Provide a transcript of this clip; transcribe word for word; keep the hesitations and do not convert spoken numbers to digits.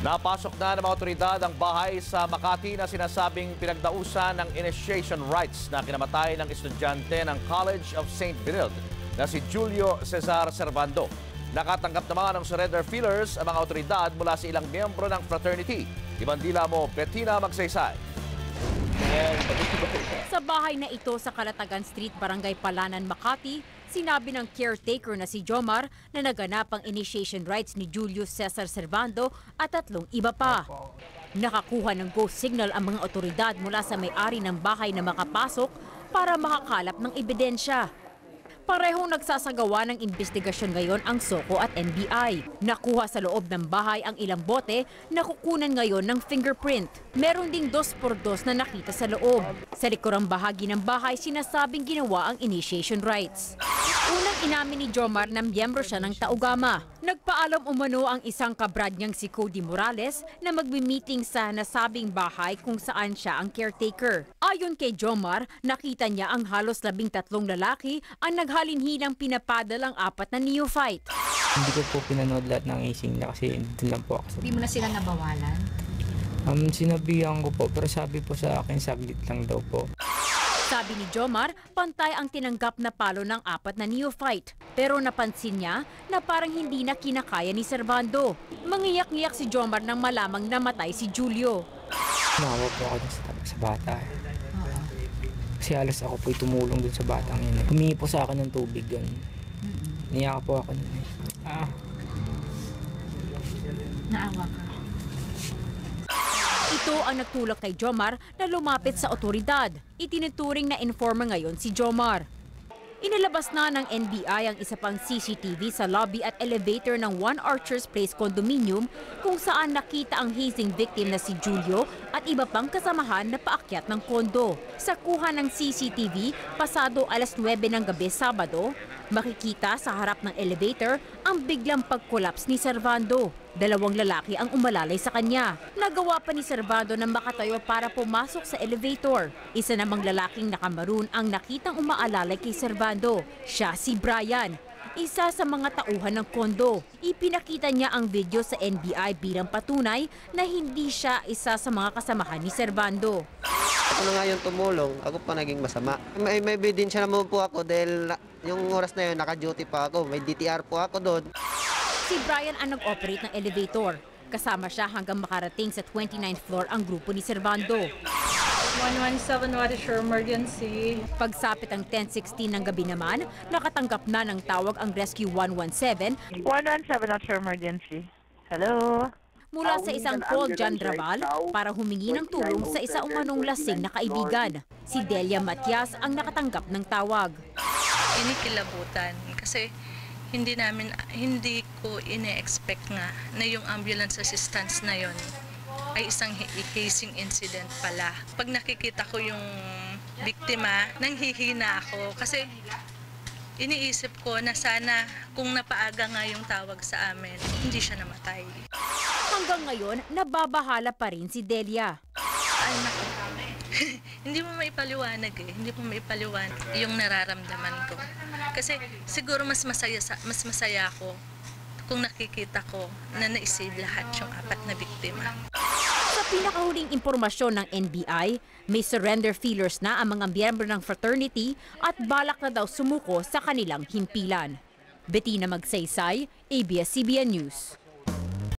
Napasok na ng mga otoridad ang bahay sa Makati na sinasabing pinagdausan ng initiation rites na kinamatay ng estudyante ng College of Saint Benilde na si Guillo Cesar Servando. Nakatanggap naman ng surrender feelers ang mga otoridad mula sa ilang miyembro ng Fraternity. Di Bandila mo, Bettina Magsaysay. Sa bahay na ito sa Kalatagan Street, Barangay Palanan, Makati, sinabi ng caretaker na si Jomar na naganap ang initiation rites ni Guillo Cesar Servando at tatlong iba pa. Nakakuha ng go signal ang mga otoridad mula sa may-ari ng bahay na makapasok para makakalap ng ebidensya. Parehong nagsasagawa ng investigasyon ngayon ang SOCO at N B I. Nakuha sa loob ng bahay ang ilang bote na kukunan ngayon ng fingerprint. Meron ding dos por dos na nakita sa loob. Sa likurang bahagi ng bahay, sinasabing ginawa ang initiation rites. Unang inamin ni Jomar na miyembro siya ng Tau Gamma. Nagpaalam umano ang isang kabrad niyang si Cody Morales na magmi-meeting sa nasabing bahay kung saan siya ang caretaker. Ayon kay Jomar, nakita niya ang halos labing tatlong lalaki ang naghalinhinang pinapadalang apat na neophyte. Hindi ko po pinanood lahat ng hazing na kasi doon lang po ako. Hindi mo na sila nabawalan? Um, sinabihan ko po pero sabi po sa akin saglit lang daw po. Sabi ni Jomar, pantay ang tinanggap na palo ng apat na neophyte. Pero napansin niya na parang hindi na kinakaya ni Servando. Mangiyak-ngiyak si Jomar nang malamang namatay si Guillo. Nawa po ako sa, sa bata. Kasi alas ako po'y tumulong dun sa batang yun. Humingi po sa akin ng tubig yun. Niyaka po ako nun. Ah. Naawa ka? Ito ang nagtulak kay Jomar na lumapit sa otoridad. Itinuturing na informer ngayon si Jomar. Inilabas na ng N B I ang isa pang C C T V sa lobby at elevator ng One Archers Place condominium kung saan nakita ang hazing victim na si Guillo at iba pang kasamahan na paakyat ng kondo. Sa kuha ng C C T V, pasado alas nuwebe ng gabi Sabado, makikita sa harap ng elevator ang biglang pag-collapse ni Servando. Dalawang lalaki ang umalalay sa kanya. Nagawa pa ni Servando na makatayo para pumasok sa elevator. Isa namang lalaking nakamaroon ang nakitang umaalalay kay Servando. Siya si Brian, isa sa mga tauhan ng kondo. Ipinakita niya ang video sa N B I bilang patunay na hindi siya isa sa mga kasamahan ni Servando. Ako na nga yung tumulong, ako pa naging masama. May, may ebidensya naman po ako dahil na, yung oras na yun naka-duty pa ako. May D T R po ako doon. Si Brian ang nag-operate ng elevator. Kasama siya hanggang makarating sa twenty-ninth floor ang grupo ni Servando. one one seven, what is your emergency? Pagsapit ang ten sixteen ng gabi naman, nakatanggap na ng tawag ang Rescue one one seven. one one seven, what's your emergency? Hello? Mula sa isang call John Raval para humingi ng tulong sa isa umanong lasing na kaibigan. Si Delia Matias ang nakatanggap ng tawag. Inikilabutan kasi hindi namin hindi ko ine-expect nga na yung ambulance assistance na yon ay isang hazing incident pala. Pag nakikita ko yung biktima, nanghihina ako kasi iniisip ko na sana kung napaaga nga yung tawag sa amin, hindi siya namatay. Hanggang ngayon, nababahala pa rin si Delia. Ay, naku. Hindi mo maipaliwanag eh. Hindi mo maipaliwanag yung nararamdaman ko. Kasi siguro mas masaya, mas masaya ako kung nakikita ko na na-save lahat yung apat na biktima. Sa pinakahuling impormasyon ng N B I, may surrender feelers na ang mga miyembro ng Fraternity at balak na daw sumuko sa kanilang himpilan. Bettina Magsaysay, A B S C B N News.